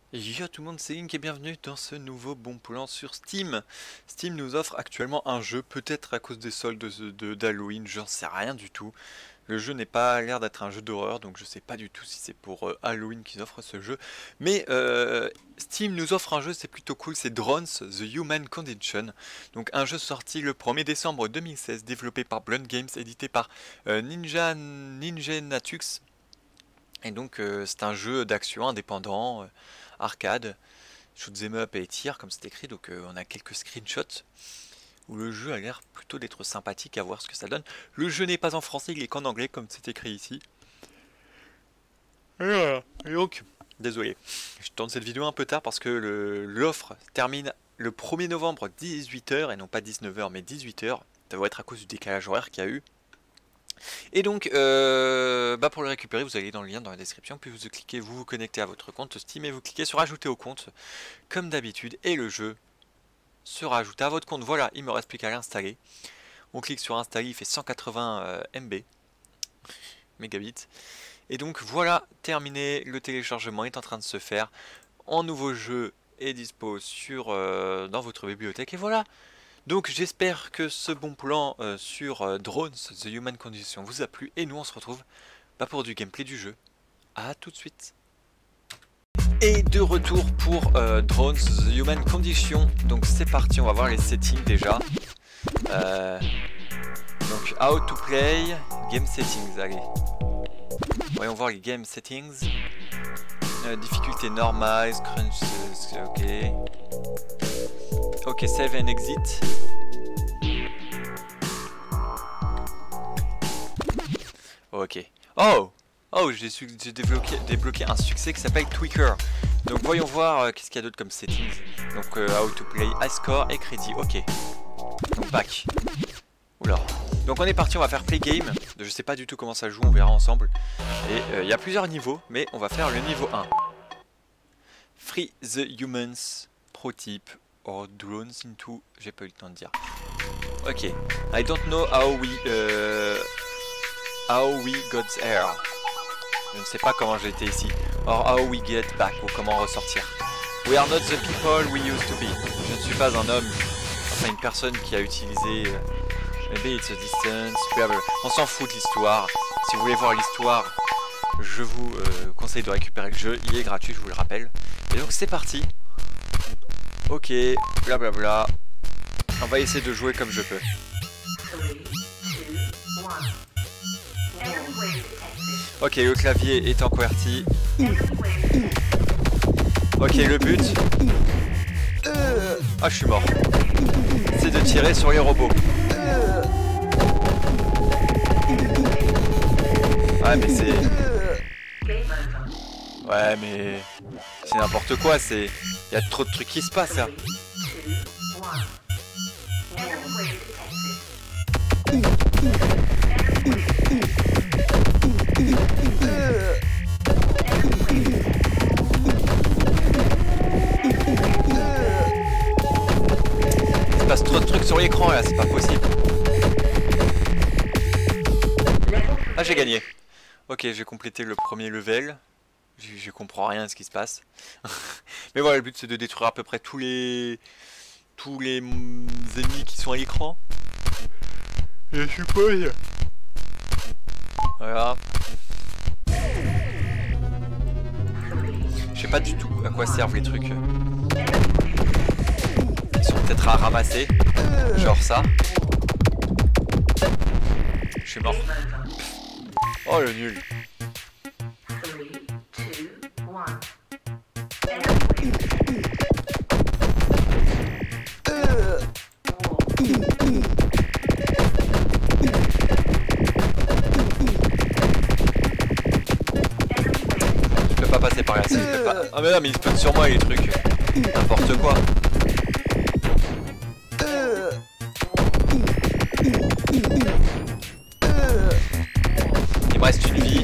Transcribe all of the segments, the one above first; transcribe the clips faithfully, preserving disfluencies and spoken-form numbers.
Yo tout le monde, c'est Link et bienvenue dans ce nouveau bon plan sur Steam. Steam nous offre actuellement un jeu, peut-être à cause des soldes de, de, d'Halloween, j'en sais rien du tout. Le jeu n'est pas l'air d'être un jeu d'horreur, donc je sais pas du tout si c'est pour euh, Halloween qu'ils offrent ce jeu. Mais euh, Steam nous offre un jeu, c'est plutôt cool, c'est Drones, The Human Condition. Donc un jeu sorti le premier décembre deux mille seize, développé par Blunt Games, édité par euh, Ninja Ninja Natux. Et donc euh, c'est un jeu d'action indépendant, euh, arcade, shoot'em up et tir comme c'est écrit. Donc euh, on a quelques screenshots où le jeu a l'air plutôt d'être sympathique, à voir ce que ça donne. Le jeu n'est pas en français, il est qu'en anglais comme c'est écrit ici. Et voilà. Et donc, désolé, je tourne cette vidéo un peu tard parce que l'offre termine le premier novembre dix-huit heures et non pas dix-neuf heures mais dix-huit heures. Ça doit être à cause du décalage horaire qu'il y a eu. Et donc, euh, bah pour le récupérer, vous allez dans le lien dans la description, puis vous cliquez, vous vous connectez à votre compte Steam et vous cliquez sur ajouter au compte, comme d'habitude, et le jeu sera ajouté à votre compte. Voilà, il me reste plus qu'à l'installer. On clique sur installer, il fait cent quatre-vingts euh, M B, mégabits. Et donc voilà, terminé, le téléchargement est en train de se faire. En nouveau jeu est dispo sur, euh, dans votre bibliothèque, et voilà. Donc j'espère que ce bon plan euh, sur euh, Drones, The Human Condition vous a plu et nous on se retrouve bah, pour du gameplay du jeu. A tout de suite. Et de retour pour euh, Drones, The Human Condition. Donc c'est parti, on va voir les settings déjà. Euh, donc How to Play, Game Settings, allez. Voyons voir les Game Settings. Euh, difficulté normale, crunch, ok. Ok, save and exit. Ok. Oh Oh, j'ai débloqué, débloqué un succès qui s'appelle Tweaker. Donc voyons voir euh, qu'est-ce qu'il y a d'autre comme settings. Donc euh, how to play, high score et crédit. Ok. Donc back. Oula. Donc on est parti, on va faire play game. Je sais pas du tout comment ça joue, on verra ensemble. Et il euh, y a plusieurs niveaux, mais on va faire le niveau un. Free the humans, pro type. Or drones into... J'ai pas eu le temps de dire. Ok. I don't know how we... Uh, how we got here. Je ne sais pas comment j'ai été ici. Or how we get back. Ou comment ressortir. We are not the people we used to be. Je ne suis pas un homme. Enfin une personne qui a utilisé... Uh, maybe it's a distance. Blablabla. On s'en fout de l'histoire. Si vous voulez voir l'histoire, je vous euh, conseille de récupérer le jeu. Il est gratuit, je vous le rappelle. Et donc c'est parti. Ok, blablabla. Bla bla. On va essayer de jouer comme je peux. Ok, le clavier est en QWERTY. Ok, le but. Ah, je suis mort. C'est de tirer sur les robots. Ouais, mais c'est... Ouais, mais... C'est n'importe quoi, c'est... Il y a trop de trucs qui se passent, là. Il se passe trop de trucs sur l'écran, là, c'est pas possible. Ah, j'ai gagné. Ok, j'ai complété le premier level. Je, je comprends rien à ce qui se passe. Mais voilà, le but c'est de détruire à peu près tous les tous les ennemis qui sont à l'écran. Et je suppose. Voilà. Je sais pas du tout à quoi servent les trucs. Ils sont peut-être à ramasser. Genre ça. Je suis mort. Oh le nul. Je peux pas passer par là, si je peux pas. Ah mais non mais ils spawnent sur moi les trucs. N'importe quoi. Il me reste une vie.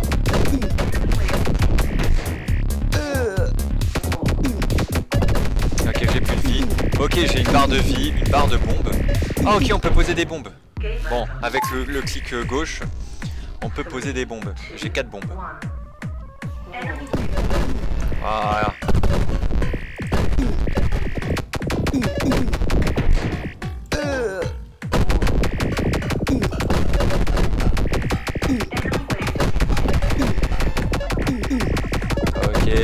Ok, j'ai plus de vie. Ok, j'ai une barre de vie, une barre de bombe. Ah ok, on peut poser des bombes. Bon, avec le, le clic gauche, on peut poser des bombes. J'ai quatre bombes. Voilà.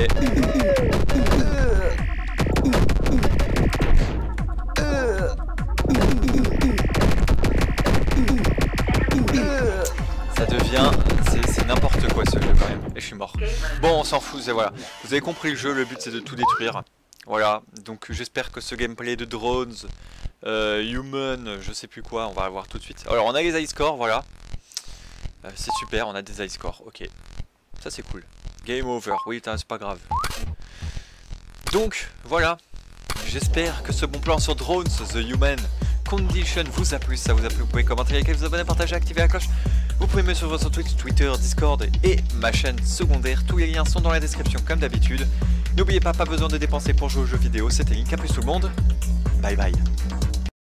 Ça devient... C'est n'importe quoi ce jeu quand même. Et je suis mort. Bon, on s'en fout, c'est voilà. Vous avez compris le jeu, le but c'est de tout détruire. Voilà, donc j'espère que ce gameplay de drones, euh, human, je sais plus quoi, on va voir tout de suite. Alors on a les high scores, voilà. Euh, c'est super, on a des high scores, ok. Ça c'est cool. Game over, oui, c'est pas grave. Donc, voilà. J'espère que ce bon plan sur drones, The Human Condition, vous a plu. Si ça vous a plu, vous pouvez commenter, liker, vous abonner, partager, activer la cloche. Vous pouvez me suivre sur Twitch, Twitter, Discord et ma chaîne secondaire. Tous les liens sont dans la description comme d'habitude. N'oubliez pas, pas besoin de dépenser pour jouer aux jeux vidéo. C'était Link, à plus tout le monde. Bye bye.